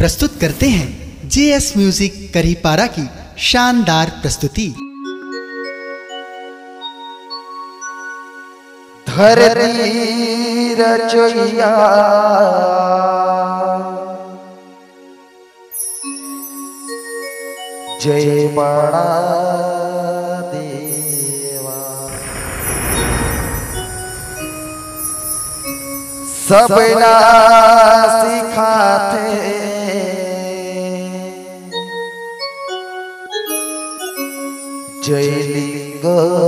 प्रस्तुत करते हैं जेएस म्यूजिक करीपारा की शानदार प्रस्तुति। धरती रचोइया जय बड़ा देवा, सबना सिखाते जय लिंग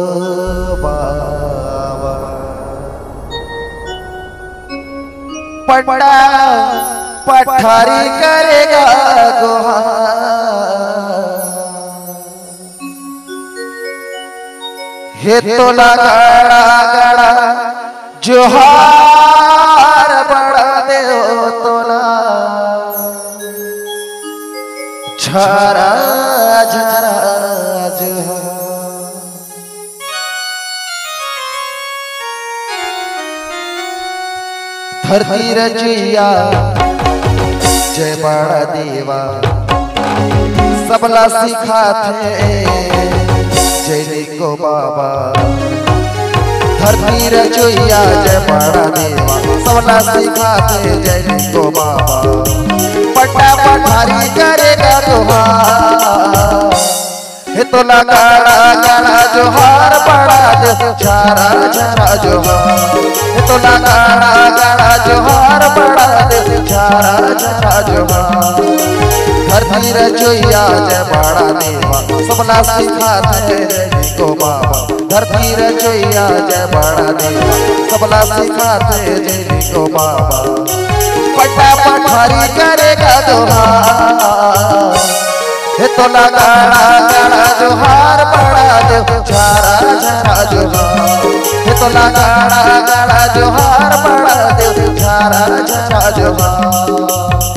बाबा। पट्टा पठारी करेगा हे तो लगाड़ा गड़ा जोहार बड़ा दे तोला झरा झरा जोहार। धरती रचिया जय बड़ा देवा, सबला सिखाते जय लिंगो बाबा। धरती रचोइया जय बड़ा देवा, सबला सिखाते जय लिंगो बाबा। पट्टा पठारी करेगा जोहार, हे तो लगाड़ा गाड़ा जोहार बड़ा दे झरा झरा जोहार। हे तो लगाड़ा गाड़ा जोहार बड़ा दे झरा झरा जोहार। धरती रचोइया जय बड़ा देवा, सबला सिखाते जय लिंगो बाबा। धरती रचोइया जय बड़ा देवा, सबला सिखाते जय लिंगो बाबा। पट्टा पठारी करेगा जोहार, हे तो लगाड़ा गाड़ा जोहार बड़ा दे झरा झरा जोहार। हे तो लगाड़ा गाड़ा जोहार बड़ा दे झरा झरा जोहार।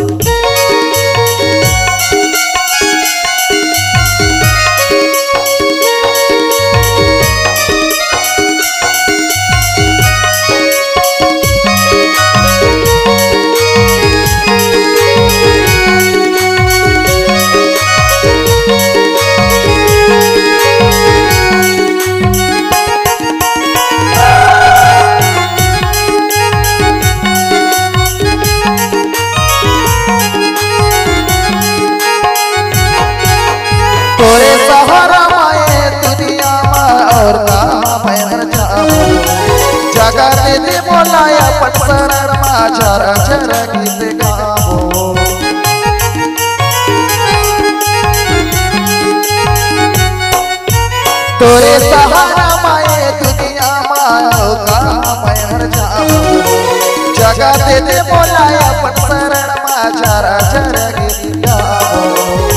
तोरे सहारा माए दुनिया में और कहाँ मैं जाऊं। जगह दे दे बोलाया पटसर मा झरा झरा गीत गाओ। तोरे सहारा माए दुनिया में और कहाँ मैं जाऊं। जगह दे दे बोलाया पटसर मा झरा झरा गीत गाओ।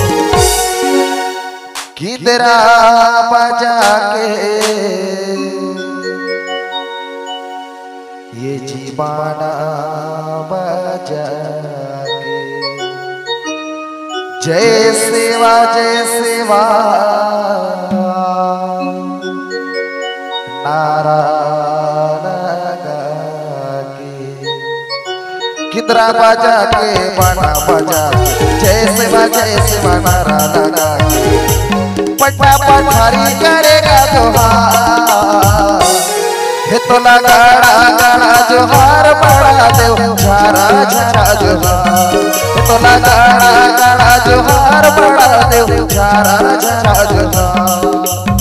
किधरा बजा के ये जीवाना बजा के जय सेवा नारायण के। किधरा बजा के बाना बजा जय सेवा नारायण के। पट्टा पठारी करेगा जोहार, हे तो लगाड़ा गाड़ा जोहार बड़ा दे झरा झरा जोहार। हे तो लगाड़ा गाड़ा जोहार बड़ा दे झरा झरा जोहार।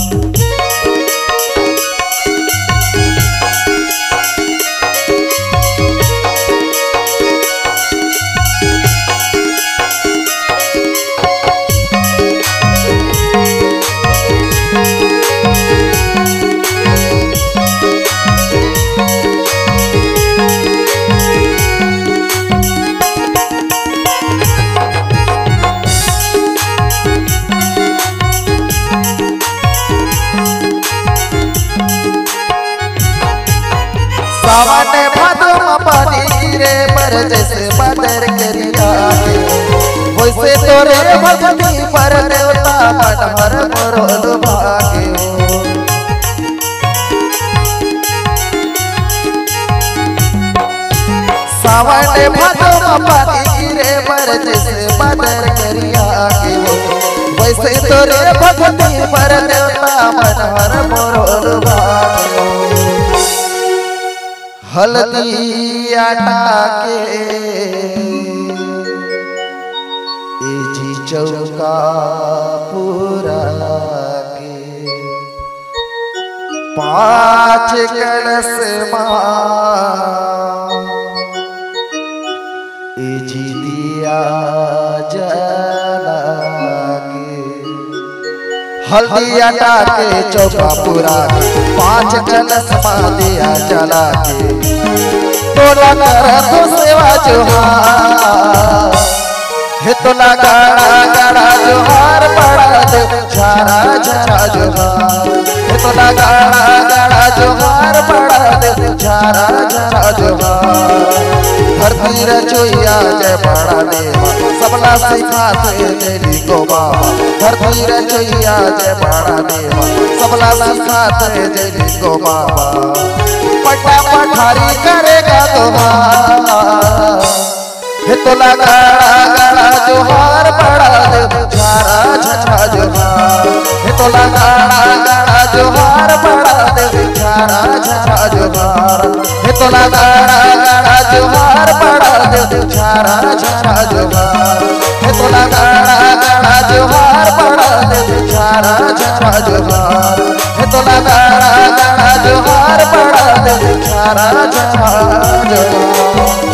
सावन भादो पानी रे पर जैसे बदर करिया, वैसे तोरे भक्ति पर देवता मन हर मरोल भागे। सावन भादो पानी रे पर पर जैसे बदर करिया के हो वैसे तोरे भक्ति पर देवता मन हर मोर भाग्यो हल्दी आटा के जी चौका पूरा के 5 कलश जी दिया जला के हल्दी आटा के चौका पूरा के 5 कलश दिया जला के तोला कर तो सेवा जोहार हे तोला गाड़ा गाड़ा जोहार पड़ा दे झारा झारा जोहार हे तोला गाड़ा गाड़ा जोहार पड़ा दे झारा झारा जोहार धरती रचोइया जय बड़ा देवा सबला सिखाते तेरी को बाबा धरती रचोइया जय बड़ा देवा सबला सिखाते तेरी को बाबा पट्टा पठारी करेगा तुम्हार हे तोला गाड़ा गाड़ा जोहार पड़ा दे झारा झारा जोहार हे तोला गाड़ा गाड़ा जोहार पड़ा दे झारा झारा जोहार हे तोला गाड़ा गाड़ा जोहार पड़ा दे झारा झारा जोहार हे तोला गाड़ा गाड़ा जोहार पड़ा दे झारा झारा जोहार हे तोला गाड़ा गाड़ा जोहार पड़ा दे झारा झारा जोहार।